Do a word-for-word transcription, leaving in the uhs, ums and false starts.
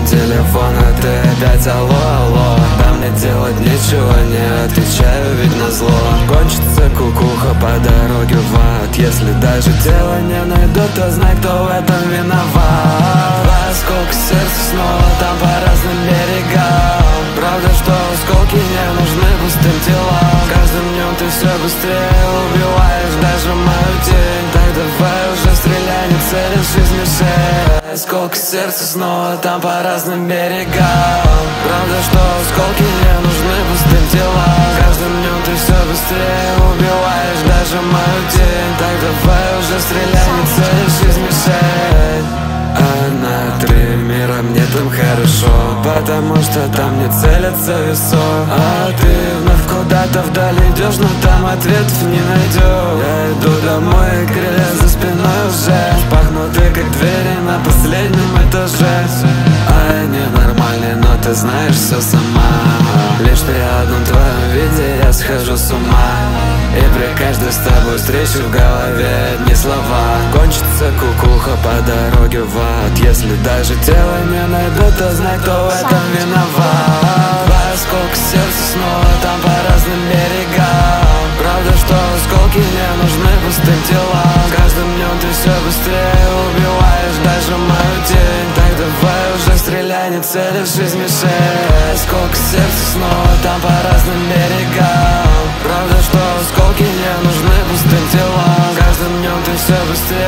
телефон, а ты опять алло, алло. Да мне делать нечего, не отвечаю, ведь назло. Кончится кукуха по дороге в ад. Если даже тело не найду, то знай, кто в этом виноват. Два осколка сердца снова там по разным берегам. Правда, что осколки не нужны пустым телам. С каждым днем ты все быстрее убиваешь даже мою тень. Так давай уже стреляй, не целишь из мишень. Осколки сердца снова там по разным берегам. Правда, что осколки не нужны пустым телам. С каждым днем ты все быстрее убиваешь даже мою тень. Так давай уже стреляй, не целишь из мишень. А на три мира мне там хорошо, потому что там не целятся весо. А ты вновь куда-то вдаль идешь, но там ответов не найдешь. Я иду домой, и крылья за спиной уже пахнуты, как двери на последнем этаже. А я ненормальный, но ты знаешь все сама. Лишь при одном твоем виде я схожу с ума. И при каждой с тобой встрече в голове одни слова. Кончится кукуха по дороге в ад. Если даже тело не найду, то знай, кто в этом виноват. Два осколка сердца снова там по разным берегам. Правда, что осколки не нужны пустым телам. С каждым днем ты все быстрее убиваешь даже мою тень. Так давай уже стреляй, не целишь из мишень. Осколка сердца снова там по разным берегам. Правда, что осколки не нужны пустым телам. С каждым днем ты все быстрее